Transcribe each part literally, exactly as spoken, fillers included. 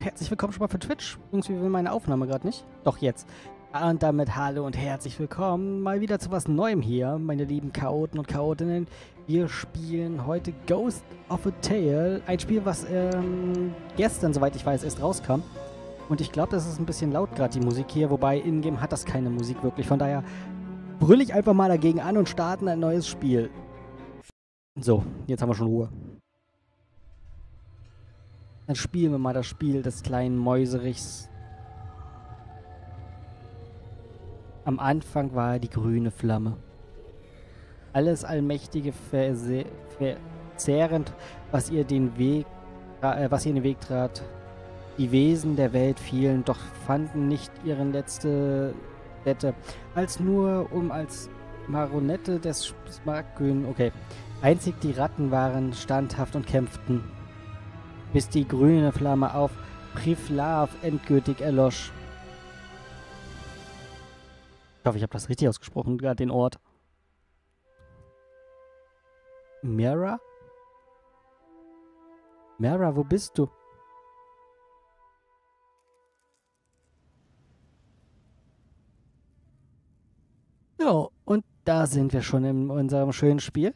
Herzlich willkommen schon mal für Twitch. Irgendwie will meine Aufnahme gerade nicht. Doch jetzt. Und damit hallo und herzlich willkommen mal wieder zu was Neuem hier, meine lieben Chaoten und Chaotinnen. Wir spielen heute Ghost of a Tale. Ein Spiel, was ähm, gestern, soweit ich weiß, erst rauskam. Und ich glaube, das ist ein bisschen laut gerade, die Musik hier. Wobei, in-game hat das keine Musik wirklich. Von daher brülle ich einfach mal dagegen an und starten ein neues Spiel. So, jetzt haben wir schon Ruhe. Dann spielen wir mal das Spiel des kleinen Mäuserichs. Am Anfang war die grüne Flamme. Alles allmächtige, verzehrend, was ihr den Weg, äh, was ihr in den Weg trat. Die Wesen der Welt fielen, doch fanden nicht ihren letzte Stätte, als nur um als Marionette des Smaragdgrünen. Okay. Einzig die Ratten waren standhaft und kämpften, bis die grüne Flamme auf Priflav endgültig erlosch. Ich hoffe, ich habe das richtig ausgesprochen, gerade den Ort. Mara? Mara, wo bist du? Ja, und da sind wir schon in unserem schönen Spiel.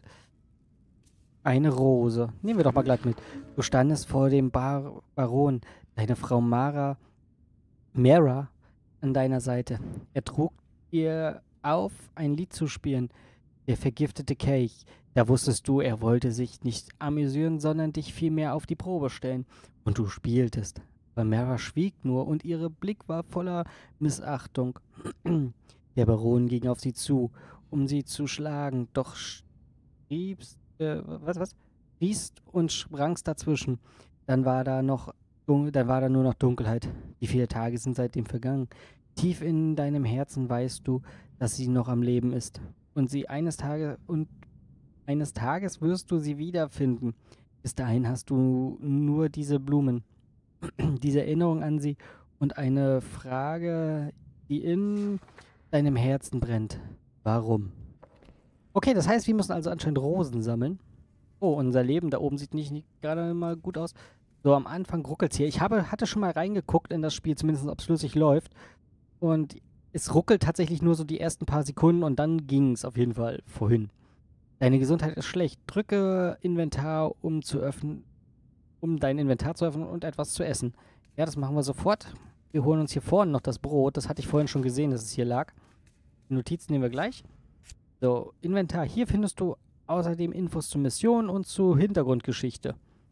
Eine Rose. Nehmen wir doch mal gleich mit. Du standest vor dem Bar Baron, deine Frau Mara, Mara an deiner Seite. Er trug dir auf, ein Lied zu spielen. Der vergiftete Kelch. Da wusstest du, er wollte sich nicht amüsieren, sondern dich vielmehr auf die Probe stellen. Und du spieltest. Aber Mara schwieg nur und ihr Blick war voller Missachtung. Der Baron ging auf sie zu, um sie zu schlagen, doch schriebst Äh, was, was? Riest und sprangst dazwischen. Dann war da noch, dann war da nur noch Dunkelheit. Die vier Tage sind seitdem vergangen. Tief in deinem Herzen weißt du, dass sie noch am Leben ist. Und sie eines Tages, und eines Tages wirst du sie wiederfinden. Bis dahin hast du nur diese Blumen, diese Erinnerung an sie und eine Frage, die in deinem Herzen brennt. Warum? Okay, das heißt, wir müssen also anscheinend Rosen sammeln. Oh, unser Leben da oben sieht nicht, nicht gerade mal gut aus. So, am Anfang ruckelt es hier. Ich habe, hatte schon mal reingeguckt in das Spiel, zumindest ob es flüssig läuft. Und es ruckelt tatsächlich nur so die ersten paar Sekunden und dann ging es auf jeden Fall vorhin. Deine Gesundheit ist schlecht. Drücke Inventar, um zu öffnen, um dein Inventar zu öffnen und etwas zu essen. Ja, das machen wir sofort. Wir holen uns hier vorne noch das Brot. Das hatte ich vorhin schon gesehen, dass es hier lag. Die Notizen nehmen wir gleich. So, Inventar. Hier findest du außerdem Infos zur Mission und zur Hintergrundgeschichte.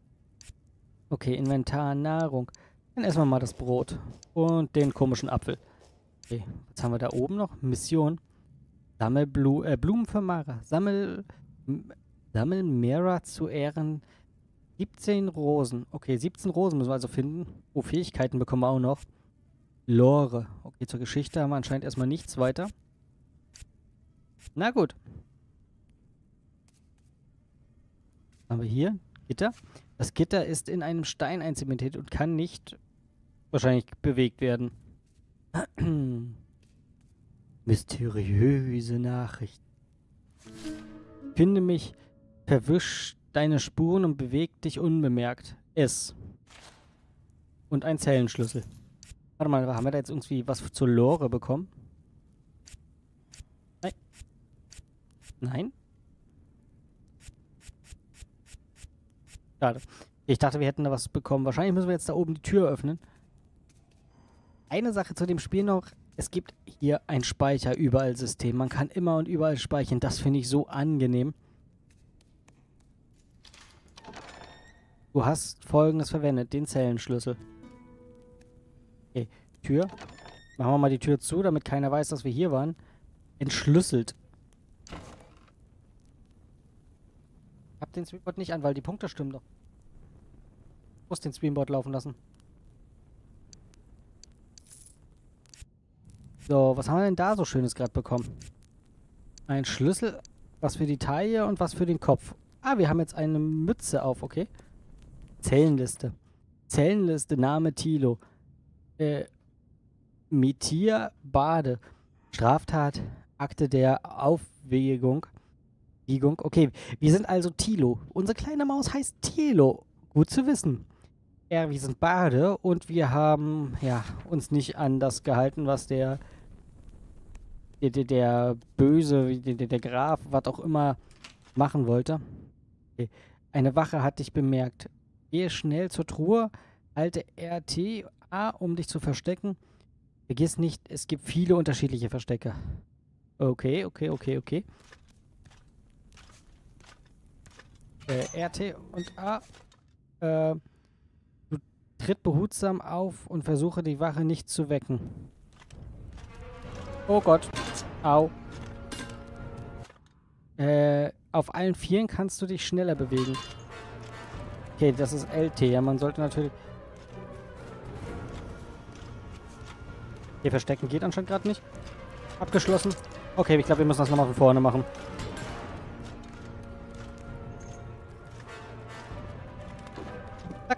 Okay, Inventar, Nahrung. Dann essen wir mal das Brot und den komischen Apfel. Okay, was haben wir da oben noch? Mission. Sammel Blu äh, Blumen für Mara. Sammel, sammel Mara zu Ehren. siebzehn Rosen. Okay, siebzehn Rosen müssen wir also finden. Oh, Fähigkeiten bekommen wir auch noch. Lore. Okay, zur Geschichte haben wir anscheinend erstmal nichts weiter. Na gut. Was haben wir hier? Gitter. Das Gitter ist in einem Stein einzementiert und kann nicht wahrscheinlich bewegt werden. Mysteriöse Nachricht. Finde mich, verwisch deine Spuren und beweg dich unbemerkt. S. Und ein Zellenschlüssel. Warte mal, haben wir da jetzt irgendwie was zur Lore bekommen? Nein? Schade. Ich dachte, wir hätten da was bekommen. Wahrscheinlich müssen wir jetzt da oben die Tür öffnen. Eine Sache zu dem Spiel noch. Es gibt hier ein Speicher-Überall-System. Man kann immer und überall speichern. Das finde ich so angenehm. Du hast Folgendes verwendet. Den Zellenschlüssel. Okay, Tür. Machen wir mal die Tür zu, damit keiner weiß, dass wir hier waren. Entschlüsselt. Ich hab den Streamboard nicht an, weil die Punkte stimmen doch. Ich muss den Streamboard laufen lassen. So, was haben wir denn da so Schönes gerade bekommen? Ein Schlüssel, was für die Taille und was für den Kopf. Ah, wir haben jetzt eine Mütze auf, okay. Zellenliste. Zellenliste, Name Thilo. Äh, Metier Bade. Straftat, Akte der Aufwägung. Okay, wir sind also Thilo. Unsere kleine Maus heißt Thilo. Gut zu wissen. er, wir sind Bade und wir haben, ja, uns nicht an das gehalten, was der, der, der, der Böse, der, der, der Graf, was auch immer, machen wollte. Okay. Eine Wache hat dich bemerkt. Gehe schnell zur Truhe, halte R T A, um dich zu verstecken. Vergiss nicht, es gibt viele unterschiedliche Verstecke. Okay, okay, okay, okay. Äh, R T und A. Äh, du tritt behutsam auf und versuche die Wache nicht zu wecken. Oh Gott. Au. Äh, auf allen Vieren kannst du dich schneller bewegen. Okay, das ist L T. Ja, man sollte natürlich... Hier verstecken geht anscheinend gerade nicht. Abgeschlossen. Okay, ich glaube, wir müssen das nochmal von vorne machen. Zack.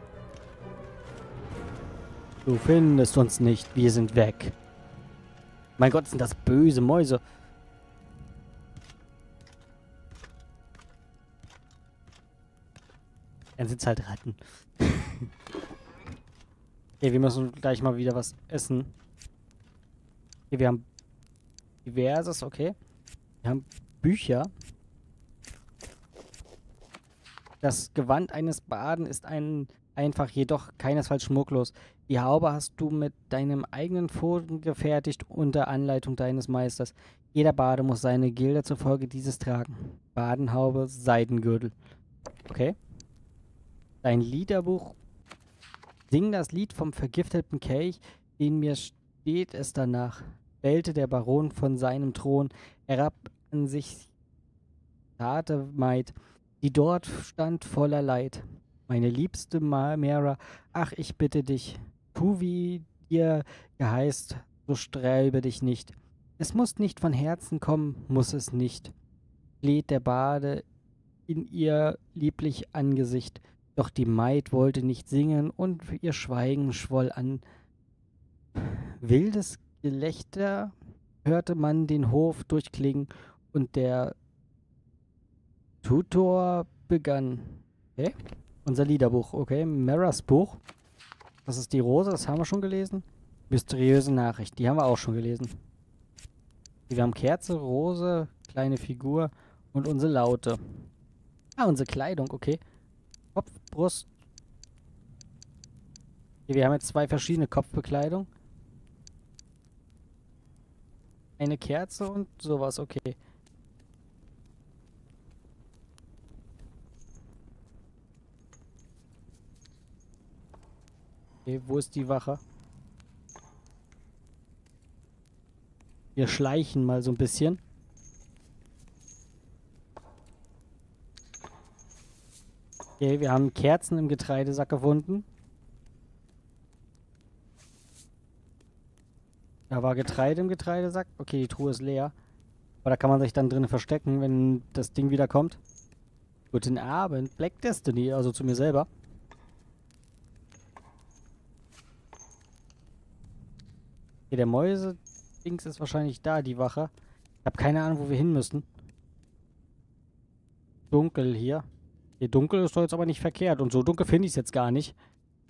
Du findest uns nicht. Wir sind weg. Mein Gott, sind das böse Mäuse. Dann sind es halt Ratten. Okay, wir müssen gleich mal wieder was essen. Okay, wir haben diverses, okay. Wir haben Bücher. Das Gewand eines Baden ist ein einfach, jedoch keinesfalls schmucklos. Die Haube hast du mit deinem eigenen Pfoten gefertigt unter Anleitung deines Meisters. Jeder Bade muss seine Gilde zufolge dieses tragen. Badenhaube, Seidengürtel. Okay. Dein Liederbuch. Sing das Lied vom vergifteten Kelch, in mir steht es danach. Bellte der Baron von seinem Thron herab an sich zarte Maid, die dort stand voller Leid. Meine liebste Mara, ach, ich bitte dich, tu wie dir geheißt, so sträube dich nicht. Es muss nicht von Herzen kommen, muss es nicht, fleht der Bade in ihr lieblich Angesicht. Doch die Maid wollte nicht singen und ihr Schweigen schwoll an. Wildes Gelächter hörte man den Hof durchklingen und der Tutor begann. Okay. Unser Liederbuch, okay. Maras Buch. Das ist die Rose, das haben wir schon gelesen. Mysteriöse Nachricht, die haben wir auch schon gelesen. Wir haben Kerze, Rose, kleine Figur und unsere Laute. Ah, unsere Kleidung, okay. Kopf, Brust. Okay, wir haben jetzt zwei verschiedene Kopfbekleidung. Eine Kerze und sowas, okay. Okay, wo ist die Wache? Wir schleichen mal so ein bisschen. Okay, wir haben Kerzen im Getreidesack gefunden. Da war Getreide im Getreidesack. Okay, die Truhe ist leer. Aber da kann man sich dann drinnen verstecken, wenn das Ding wieder kommt. Guten Abend, Black Destiny, also zu mir selber. Okay, der Mäuse-Dings ist wahrscheinlich da, die Wache. Ich habe keine Ahnung, wo wir hin müssen. Dunkel hier. Hier dunkel ist doch jetzt aber nicht verkehrt. Und so dunkel finde ich es jetzt gar nicht.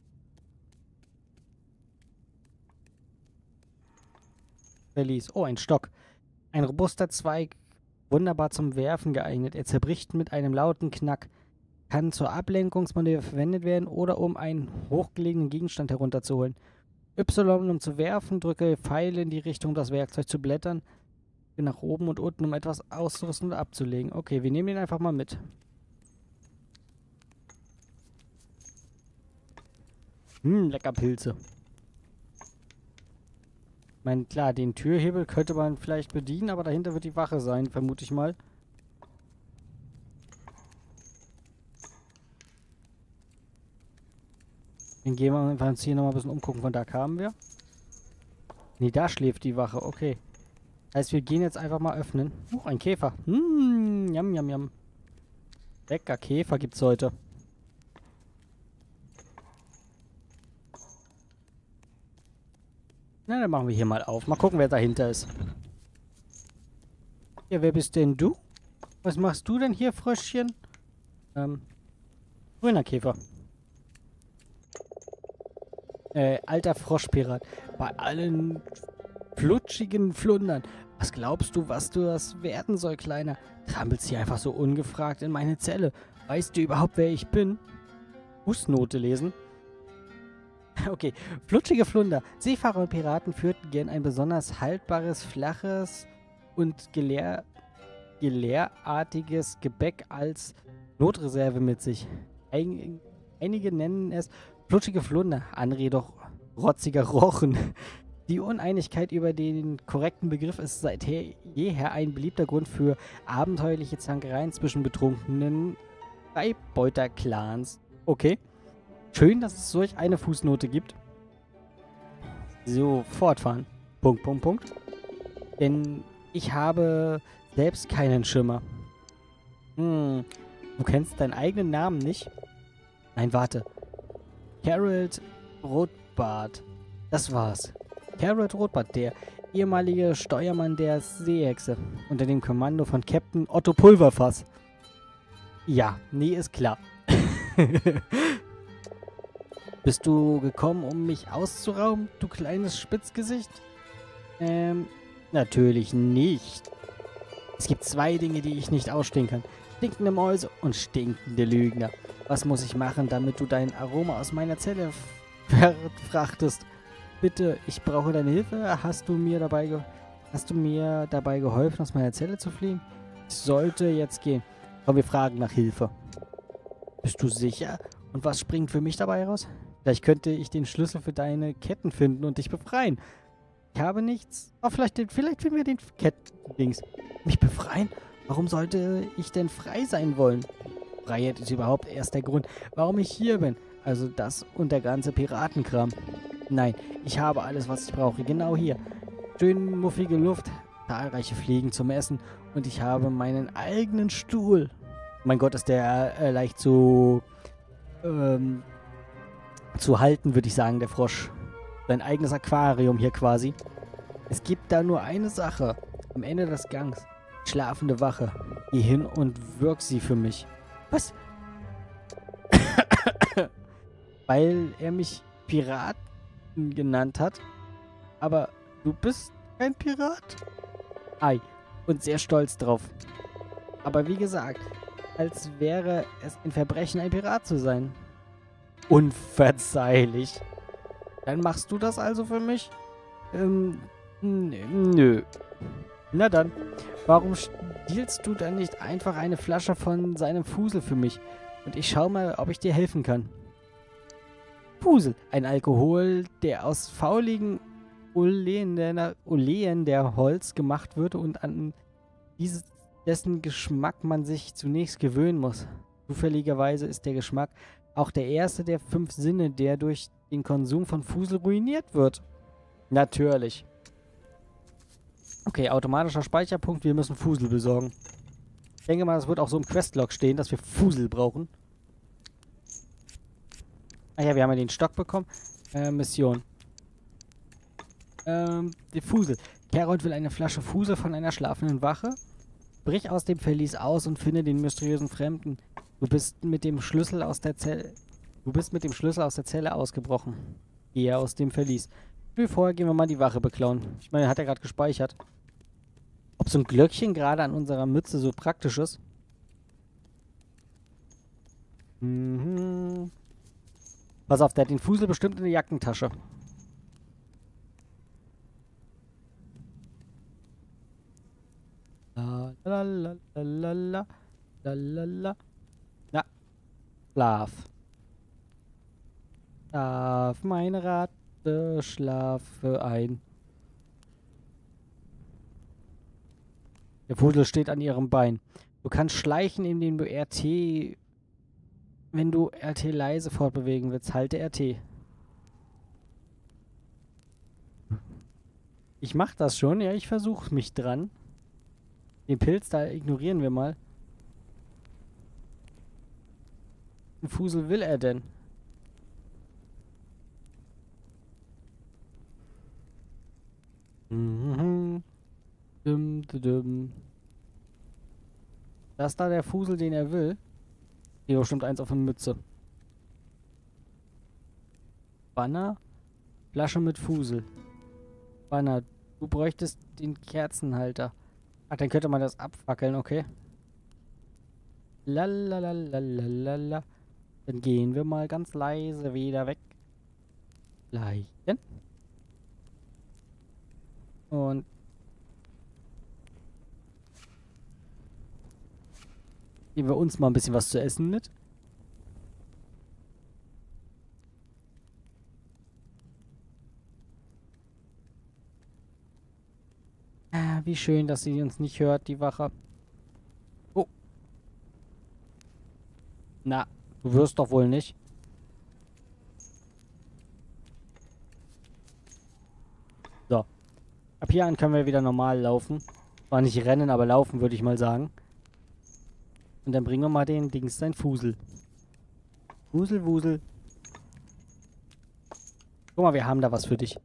Verlies. Oh, ein Stock. Ein robuster Zweig. Wunderbar zum Werfen geeignet. Er zerbricht mit einem lauten Knack. Kann zur Ablenkungsmanöver verwendet werden oder um einen hochgelegenen Gegenstand herunterzuholen. Y, um zu werfen. Drücke Pfeile in die Richtung, um das Werkzeug zu blättern. Nach oben und unten, um etwas auszurüsten und abzulegen. Okay, wir nehmen den einfach mal mit. Hm, lecker Pilze. Ich meine, klar, den Türhebel könnte man vielleicht bedienen, aber dahinter wird die Wache sein, vermute ich mal. Dann gehen wir einfach uns hier nochmal ein bisschen umgucken. Von da kamen wir. Nee, da schläft die Wache. Okay. Heißt, wir gehen jetzt einfach mal öffnen. Huch, ein Käfer. Hm, jam, jam, jam. Lecker Käfer gibt's heute. Na, dann machen wir hier mal auf. Mal gucken, wer dahinter ist. Ja, wer bist denn du? Was machst du denn hier, Fröschchen? Ähm, grüner Käfer. Äh, alter Froschpirat. Bei allen flutschigen Flundern. Was glaubst du, was du das werden soll, Kleiner? Trampelst hier einfach so ungefragt in meine Zelle. Weißt du überhaupt, wer ich bin? Fußnote lesen. Okay. Flutschige Flunder. Seefahrer und Piraten führten gern ein besonders haltbares, flaches und geleer gelehrartiges Gebäck als Notreserve mit sich. Ein Einige nennen es flutschige Flunder, andere jedoch rotziger Rochen. Die Uneinigkeit über den korrekten Begriff ist seit jeher ein beliebter Grund für abenteuerliche Zankereien zwischen betrunkenen Freibeuter-Clans. Okay. Schön, dass es solch eine Fußnote gibt. So, fortfahren. Punkt, Punkt, Punkt. Denn ich habe selbst keinen Schimmer. Hm, du kennst deinen eigenen Namen nicht? Nein, warte. Harold Rotbart. Das war's. Harold Rotbart, der ehemalige Steuermann der Seehexe, unter dem Kommando von Captain Otto Pulverfass. Ja, nee, ist klar. Bist du gekommen, um mich auszurauben, du kleines Spitzgesicht? Ähm, natürlich nicht. Es gibt zwei Dinge, die ich nicht ausstehen kann. Stinkende Mäuse und stinkende Lügner. Was muss ich machen, damit du dein Aroma aus meiner Zelle verfrachtest? Bitte, ich brauche deine Hilfe. Hast du mir dabei, ge hast du mir dabei geholfen, aus meiner Zelle zu fliehen? Ich sollte jetzt gehen. Komm, wir fragen nach Hilfe. Bist du sicher? Und was springt für mich dabei raus? Vielleicht könnte ich den Schlüssel für deine Ketten finden und dich befreien. Ich habe nichts. Oh, vielleicht, den, vielleicht finden wir den Kettendings. Mich befreien? Warum sollte ich denn frei sein wollen? Freiheit ist überhaupt erst der Grund, warum ich hier bin. Also das und der ganze Piratenkram. Nein, ich habe alles, was ich brauche. Genau hier. Schön muffige Luft, zahlreiche Fliegen zum Essen und ich habe meinen eigenen Stuhl. Mein Gott, ist der äh, leicht zu, ähm, zu halten, würde ich sagen, der Frosch. Sein eigenes Aquarium hier quasi. Es gibt da nur eine Sache. Am Ende des Gangs. Schlafende Wache. Geh hin und wirk sie für mich. Was? Weil er mich Piraten genannt hat. Aber du bist kein Pirat? Ei. Und sehr stolz drauf. Aber wie gesagt, als wäre es ein Verbrechen, ein Pirat zu sein. Unverzeihlich. Dann machst du das also für mich? Ähm, nö. Na dann. Warum stiehlst du dann nicht einfach eine Flasche von seinem Fusel für mich? Und ich schau mal, ob ich dir helfen kann. Fusel. Ein Alkohol, der aus fauligen Olen der, Olen der Holz gemacht wird und an dieses, dessen Geschmack man sich zunächst gewöhnen muss. Zufälligerweise ist der Geschmack auch der erste der fünf Sinne, der durch den Konsum von Fusel ruiniert wird. Natürlich. Okay, automatischer Speicherpunkt. Wir müssen Fusel besorgen. Ich denke mal, das wird auch so im Questlog stehen, dass wir Fusel brauchen. Ah ja, wir haben ja den Stock bekommen. Äh, Mission. Ähm, die Fusel. Kerold will eine Flasche Fusel von einer schlafenden Wache. Brich aus dem Verlies aus und finde den mysteriösen Fremden. Du bist mit dem Schlüssel aus der Zelle. Du bist mit dem Schlüssel aus der Zelle ausgebrochen. Gehe aus dem Verlies. Wie vorher gehen wir mal die Wache beklauen. Ich meine, hat er gerade gespeichert. Ob so ein Glöckchen gerade an unserer Mütze so praktisch ist? Mhm. Pass auf, der hat den Fusel bestimmt in der Jackentasche. La la la la la la la la la. Na, schlaf. Schlaf, meine Ratte, schlafe ein. Der Fusel steht an ihrem Bein. Du kannst schleichen, indem du R T... Wenn du R T leise fortbewegen willst, halte R T. Ich mach das schon, ja, ich versuche mich dran. Den Pilz, da ignorieren wir mal. Den Fusel will er denn? Mhm. Dum, dum, dum. Das ist da der Fusel, den er will. Hier bestimmt eins auf der Mütze. Banner. Flasche mit Fusel. Banner, du bräuchtest den Kerzenhalter. Ach, dann könnte man das abfackeln, okay. Lalalalalala. Dann gehen wir mal ganz leise wieder weg. Leichen. Und nehmen wir uns mal ein bisschen was zu essen mit. Ah, wie schön, dass sie uns nicht hört, die Wache. Oh. Na, du wirst doch wohl nicht. So. Ab hier an können wir wieder normal laufen. Zwar nicht rennen, aber laufen, würde ich mal sagen. Und dann bringen wir mal den Dings sein Fusel. Fusel, Wusel. Guck mal, wir haben da was für dich.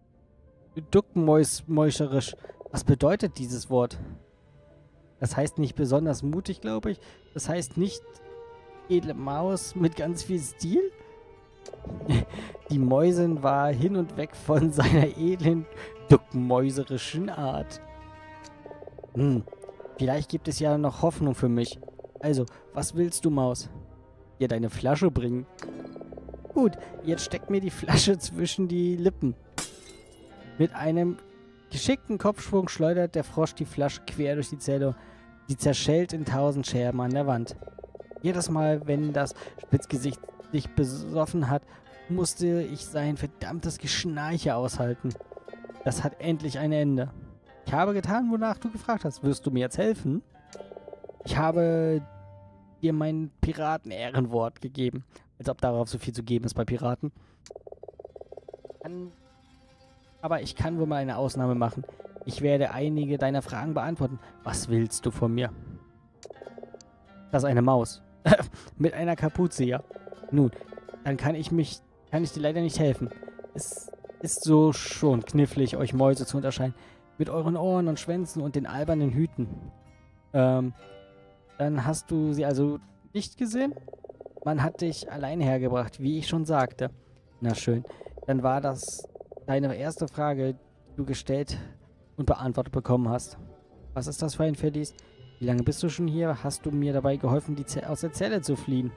Duckmäuserisch. Was bedeutet dieses Wort? Das heißt nicht besonders mutig, glaube ich. Das heißt nicht edle Maus mit ganz viel Stil. Die Mäusin war hin und weg von seiner edlen, duckmäuserischen Art. Hm, vielleicht gibt es ja noch Hoffnung für mich. Also, was willst du, Maus? Dir deine Flasche bringen? Gut, jetzt steck mir die Flasche zwischen die Lippen. Mit einem geschickten Kopfschwung schleudert der Frosch die Flasche quer durch die Zelle. Sie zerschellt in tausend Scherben an der Wand. Jedes Mal, wenn das Spitzgesicht sich besoffen hat, musste ich sein verdammtes Geschnarche aushalten. Das hat endlich ein Ende. Ich habe getan, wonach du gefragt hast. Wirst du mir jetzt helfen? Ich habe dir mein Piraten-Ehrenwort gegeben. Als ob darauf so viel zu geben ist bei Piraten. Kann, aber ich kann wohl mal eine Ausnahme machen. Ich werde einige deiner Fragen beantworten. Was willst du von mir? Das ist eine Maus. Mit einer Kapuze, ja. Nun, dann kann ich mich, kann ich dir leider nicht helfen. Es ist so schon knifflig, euch Mäuse zu unterscheiden. Mit euren Ohren und Schwänzen und den albernen Hüten. Ähm, dann hast du sie also nicht gesehen? Man hat dich allein hergebracht, wie ich schon sagte. Na schön. Dann war das deine erste Frage, die du gestellt und beantwortet bekommen hast. Was ist das für ein Verlies? Wie lange bist du schon hier? Hast du mir dabei geholfen, die Ze- aus der Zelle zu fliehen?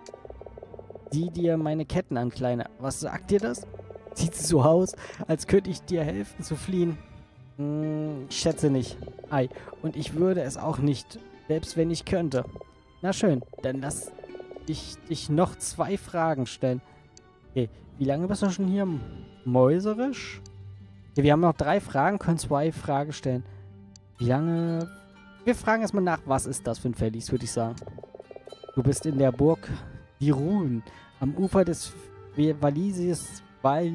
Sieh dir meine Ketten an, Kleiner. Was sagt dir das? Sieht so aus, als könnte ich dir helfen zu fliehen. Hm, ich schätze nicht. Ei, und ich würde es auch nicht, selbst wenn ich könnte. Na schön, dann lass ich dich noch zwei Fragen stellen. Okay, wie lange bist du schon hier? Mäuserisch? Okay, wir haben noch drei Fragen, können zwei Fragen stellen. Wie lange... Wir fragen erstmal nach, was ist das für ein Verlies, würde ich sagen. Du bist in der Burg Die Ruhen, am Ufer des Walisis Val...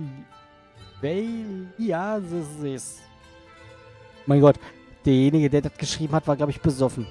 Valiasis. Mein Gott, derjenige, der das geschrieben hat, war, glaube ich, besoffen.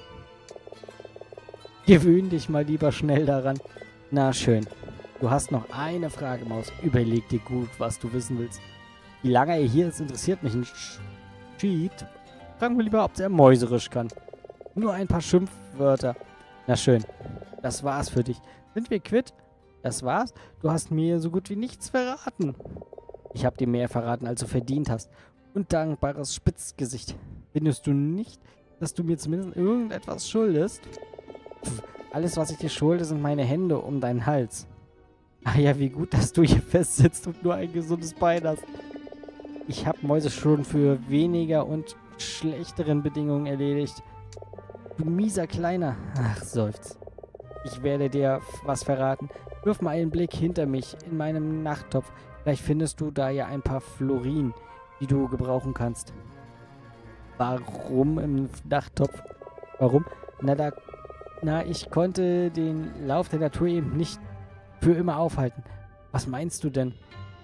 Gewöhn dich mal lieber schnell daran. Na schön. Du hast noch eine Frage, Maus. Überleg dir gut, was du wissen willst. Wie lange er hier ist, interessiert mich ein Cheat. Fragen wir lieber, ob er mäuserisch kann. Nur ein paar Schimpfwörter. Na schön. Das war's für dich. Sind wir quitt? Das war's? Du hast mir so gut wie nichts verraten. Ich habe dir mehr verraten, als du verdient hast. Undankbares Spitzgesicht. Findest du nicht, dass du mir zumindest irgendetwas schuldest? Pff, alles, was ich dir schulde, sind meine Hände um deinen Hals. Ah ja, wie gut, dass du hier festsitzt und nur ein gesundes Bein hast. Ich habe Mäuse schon für weniger und schlechteren Bedingungen erledigt. Du mieser Kleiner. Ach, seufz. Ich werde dir was verraten. Wirf mal einen Blick hinter mich in meinem Nachttopf. Vielleicht findest du da ja ein paar Florin, die du gebrauchen kannst. Warum im Nachttopf? Warum? Na, da... Na, ich konnte den Lauf der Natur eben nicht für immer aufhalten. Was meinst du denn?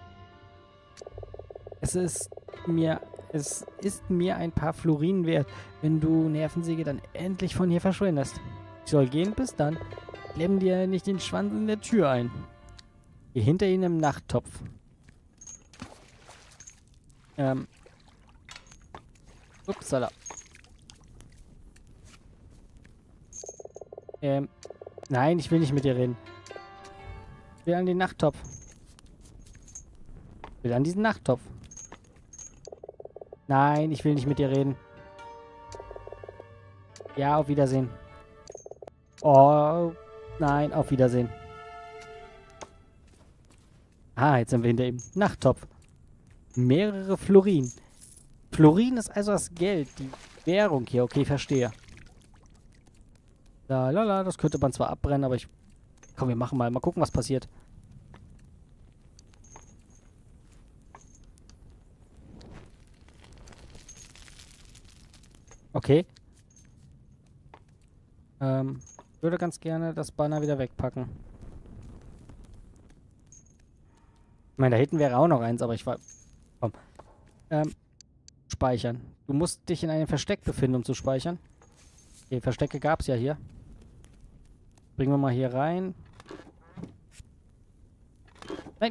Es ist mir... Es ist mir ein paar Florin wert, wenn du Nervensäge dann endlich von hier verschwindest. Ich soll gehen, bis dann. Klemm dir nicht den Schwanz in der Tür ein. Geh hinter ihnen im Nachttopf. Ähm. Upsala. Ähm. Nein, ich will nicht mit dir reden. Ich will an den Nachttopf. will an diesen Nachttopf. Nein, ich will nicht mit dir reden. Ja, auf Wiedersehen. Oh, nein, auf Wiedersehen. Ah, jetzt sind wir hinter ihm. Nachttopf. Mehrere Florin. Florin ist also das Geld, die Währung hier. Okay, verstehe. La, la, la, das könnte man zwar abbrennen, aber ich... Komm, wir machen mal. Mal gucken, was passiert. Okay. Ähm, ich würde ganz gerne das Banner wieder wegpacken. Ich meine, da hinten wäre auch noch eins, aber ich war... Komm. Ähm, speichern. Du musst dich in einem Versteck befinden, um zu speichern. Okay, Verstecke gab es ja hier. Bringen wir mal hier rein. Nein.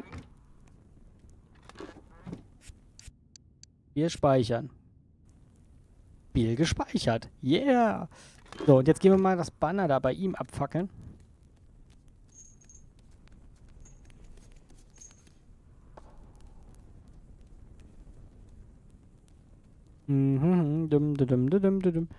Wir speichern. Spiel gespeichert. Yeah. So, und jetzt gehen wir mal das Banner da bei ihm abfackeln. Mhm, dum, dum, dum, dum, dum.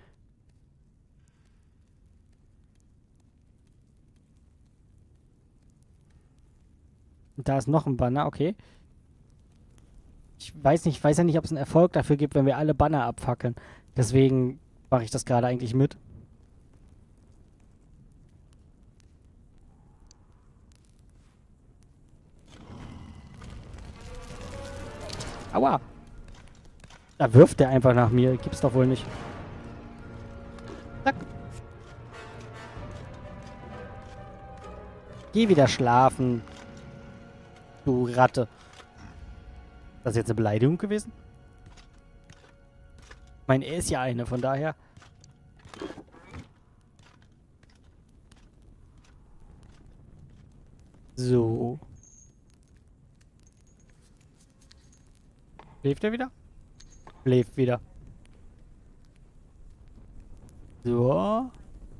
Und da ist noch ein Banner, okay. Ich weiß nicht, ich weiß ja nicht, ob es einen Erfolg dafür gibt, wenn wir alle Banner abfackeln. Deswegen mache ich das gerade eigentlich mit. Aua! Da wirft er einfach nach mir. Gibt's doch wohl nicht. Zack. Geh wieder schlafen. Du Ratte. Das ist jetzt eine Beleidigung gewesen? Ich meine, er ist ja eine, von daher... So. Schläft er wieder? Schläft wieder. So.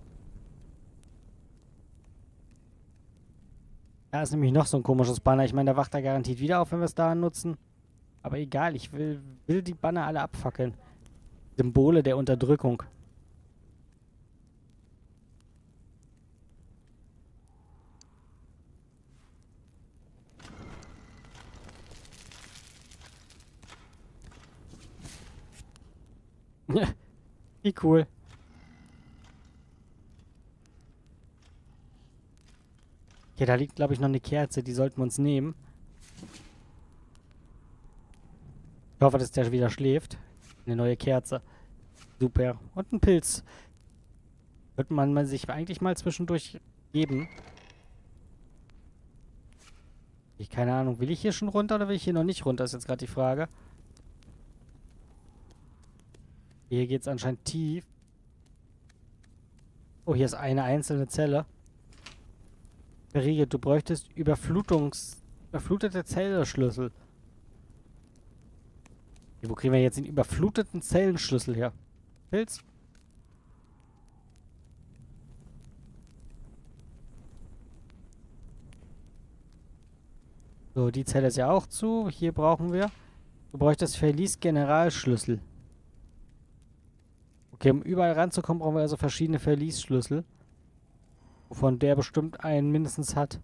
Da ist nämlich noch so ein komisches Banner. Ich meine, da wacht er garantiert wieder auf, wenn wir es da nutzen. Aber egal, ich will, will die Banner alle abfackeln. Symbole der Unterdrückung. Wie cool. Okay, da liegt, glaube ich, noch eine Kerze. Die sollten wir uns nehmen. Ich hoffe, dass der wieder schläft. Eine neue Kerze. Super. Und ein Pilz. Könnte man mal sich eigentlich mal zwischendurch geben. Ich keine Ahnung. Will ich hier schon runter oder will ich hier noch nicht runter? Ist jetzt gerade die Frage. Hier geht es anscheinend tief. Oh, hier ist eine einzelne Zelle. Verriegelt, du bräuchtest Überflutungs... überflutete Zellenschlüssel. Wo kriegen wir jetzt den überfluteten Zellenschlüssel her? Pilz? So, die Zelle ist ja auch zu. Hier brauchen wir... Du bräuchtest Verlies-Generalschlüssel. Okay, um überall ranzukommen, brauchen wir also verschiedene Verlies-Schlüssel. Wovon der bestimmt einen mindestens hat.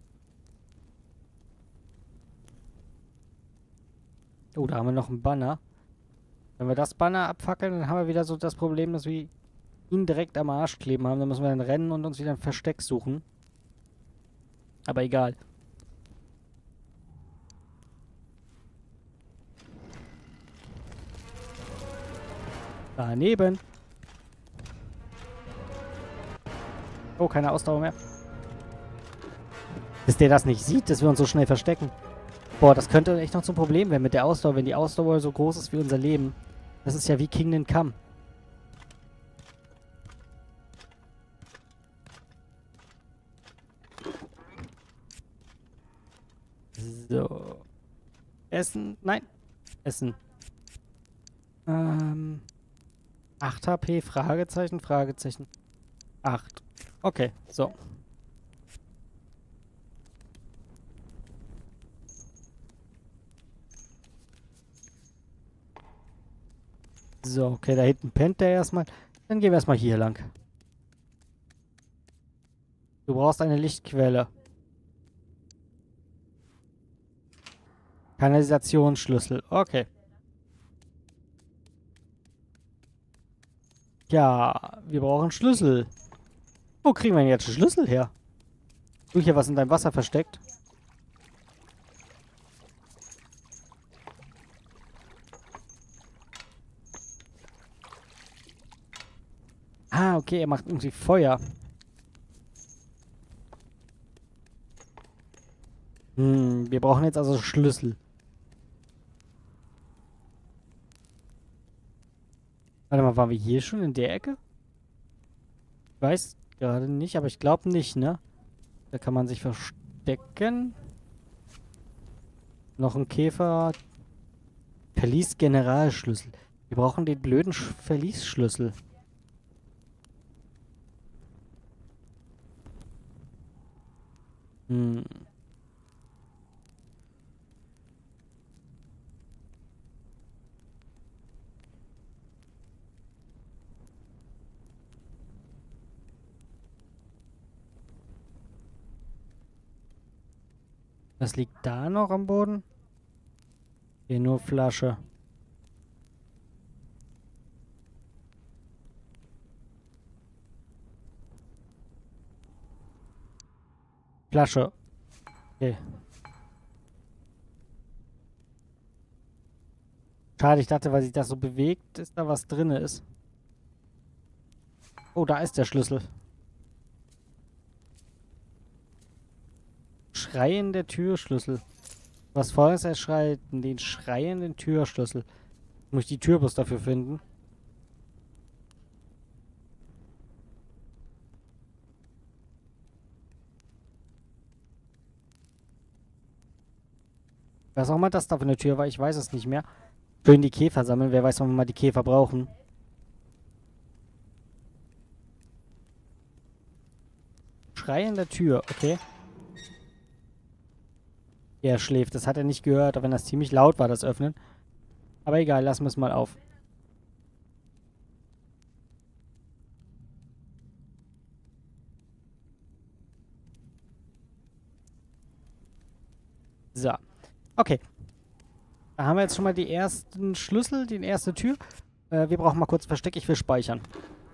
Oh, da haben wir noch einen Banner. Wenn wir das Banner abfackeln, dann haben wir wieder so das Problem, dass wir ihn direkt am Arsch kleben haben. Dann müssen wir dann rennen und uns wieder ein Versteck suchen. Aber egal. Daneben. Oh, keine Ausdauer mehr. Bis der das nicht sieht, dass wir uns so schnell verstecken. Boah, das könnte echt noch zum Problem werden mit der Ausdauer, wenn die Ausdauer so groß ist wie unser Leben. Das ist ja wie Kingdom Come. So. Essen. Nein. Essen. Ähm. acht H P, Fragezeichen, Fragezeichen. acht. Okay, so. So, okay, da hinten pennt der erstmal. Dann gehen wir erstmal hier lang. Du brauchst eine Lichtquelle. Kanalisationsschlüssel. Okay. Ja, wir brauchen Schlüssel. Wo kriegen wir denn jetzt einen Schlüssel her? Du, hier was in deinem Wasser versteckt. Ah, okay, er macht irgendwie Feuer. Hm, wir brauchen jetzt also Schlüssel. Warte mal, waren wir hier schon in der Ecke? Ich weiß gerade nicht, aber ich glaube nicht, ne? Da kann man sich verstecken. Noch ein Käfer. Verlies-Generalschlüssel. Wir brauchen den blöden Sch Verlies-Schlüssel. Hm. Was liegt da noch am Boden? Hier nur Flasche. Flasche. Okay. Schade, ich dachte, weil sich das so bewegt, dass da was drin ist. Oh, da ist der Schlüssel. Schreiender Türschlüssel. Was vorher er schreit, den schreienden Türschlüssel. Muss ich die Tür bloß dafür finden? Was auch immer das da für eine Tür war, ich weiß es nicht mehr. Schön die Käfer sammeln, wer weiß, wann wir mal die Käfer brauchen. Schreiende Tür, okay. Er schläft, das hat er nicht gehört, auch wenn das ziemlich laut war, das Öffnen. Aber egal, lassen wir es mal auf. So. Okay. Da haben wir jetzt schon mal die ersten Schlüssel, die erste Tür. Äh, wir brauchen mal kurz Versteck, ich will speichern.